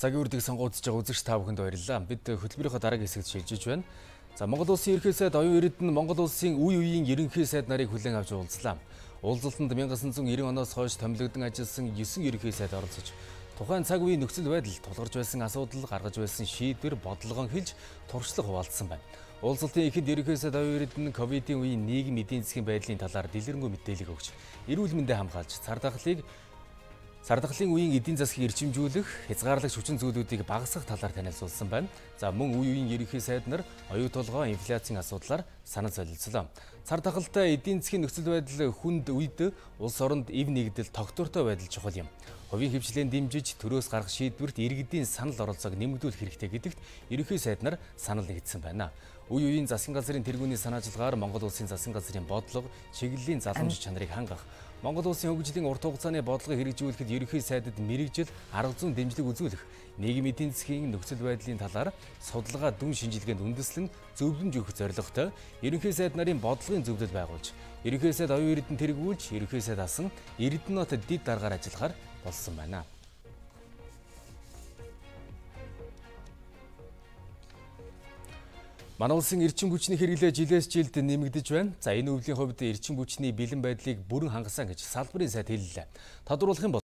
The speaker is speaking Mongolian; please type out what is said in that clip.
Цагийн үрдийг сонгоодж байгаа үзэгч та бүхэнд баярлалаа. Бид хөтөлбөрийнхөө дараагийн хэсэгт шилжиж байна. За Монгол улсын ерөнхий сайд оюун эрдэнэ Монгол улсын үе үеийн ерөнхий сайд нарыг хүлээн авч уулзлаа. Уулзалтанд 1990 оноос хойш томилогдсон ажилласан 9 ерөнхий сайд оролцож тухайн цаг үеийн нөхцөл байдал, тулгарч байсан асуудал, гаргаж байсан шийдвэр, бодлогон хэлж туршлага хуваалцсан байна. Уулзалтын эхэнд ерөнхий сайд оюун эрдэнэ ковидын үеийн нийгэм эдийн засгийн байдлын талаар дэлгэрэнгүй мэдээлэл өгч, эрүүл мэндийг хамгаалж, Цардахлын үеийн эдийн засгийг эрчимжүүлэх, хязгаарлагч хүчин зүйлүүдийг багасгах талаар танилцуулсан байна. За мөн үе үеийн ерөнхий сайд нар оюу толгой, инфляцийн асуудлаар санал солилцлоо. Цардахалтай эдийн засгийн нөхцөл байдал хүнд үед улс оронд эв нэгдэл тогтвортой байдал чухал юм. Хувийн хвшлэнд дэмжиж төрөөс гарах шийдвэрт иргэдийн санал оролцоог нэмэгдүүлэх хэрэгтэй гэдэгт ерөнхий сайд нар санал нэгдсэн байна. Үе үеийн засгийн газрын тэргүүний санаачлалгаар Монгол улсын засгийн газрын бодлого, чиглэлийн заламж чанарыг хангах, Монгол улсын хөгжлийн урт хугацааны бодлогыг хэрэгжүүлэхэд ерөнхий сайдад мэрэгжил, арга зүйн дэмжлэг үзүүлэх, нийгэм эдийн засгийн нөхцөл байдлын талаар судалгаа дүн шинжилгээнд үндэслэн зөвлөмж өгөх зорилготой ерөнхий сайд нарын бодлогын зөвлөл байгуулж, ерөнхий сайд оюун эрдэнэ тэргүүлж, ерөнхий сайд асан Эрдэнэт дэд даргаар ажиллахаар болсон байна. Манай улсын эрчим хүчний хэрэглээ жилээс жилд нэмэгдэж байна. За энэ өвлийн хувьд эрчим хүчний бэлэн байдлыг бүрэн хангасан гэж салбарын сайд хэллээ. Тодорхойлох юм бол